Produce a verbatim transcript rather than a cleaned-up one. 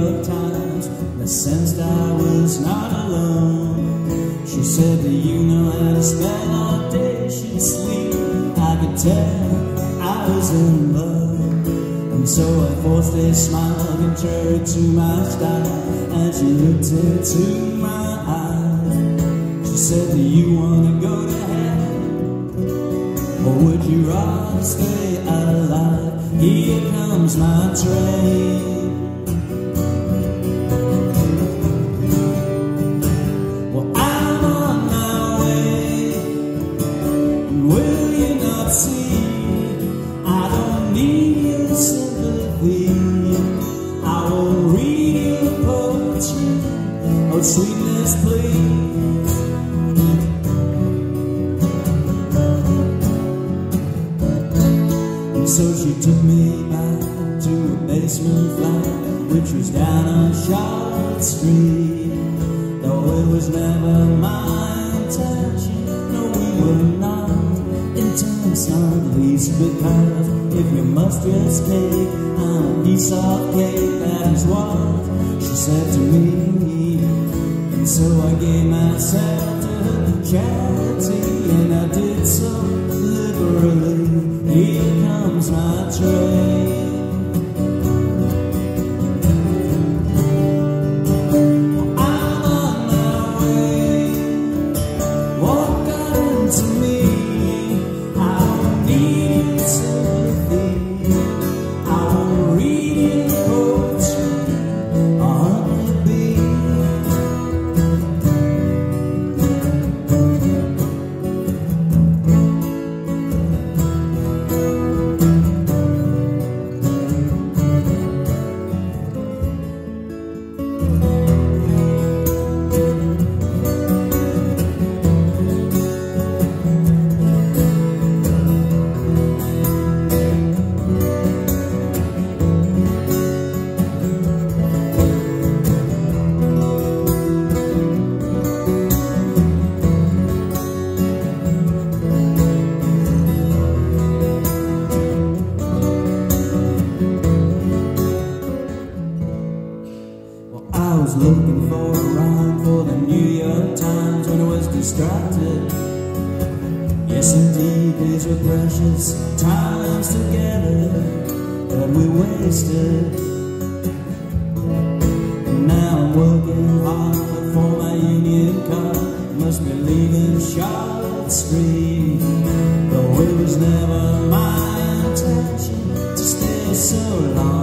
York Times that sensed I was not alone. She said, do you know how to spell all day? She'd sleep. I could tell I was in love. And so I forced a smile contrary to my style, and she looked into my eyes. She said, do you want to go to heaven, or would you rather stay alive? Here comes my train. Well, I'm on my way, and will you not see? I don't need your sympathy. I won't read your poetry or sweetness, please. So she took me back to a basement flat, which was down on Charlotte Street. Though it was never my intention, no, we were not intense, not least, because if you must just cake, I'm a piece of cake, that is what she said to me. And so I gave myself to her charity, and I did so liberally. Here comes my train. I'm on my way. What got into me? I don't need sympathy. I won't read your poetry on the beat. I was looking for a rhyme for the New York Times when I was distracted. Yes, indeed, these were precious times together that we wasted. And now I'm working hard for my union card. Must be leaving Charlotte Street, though it was never my intention to stay so long.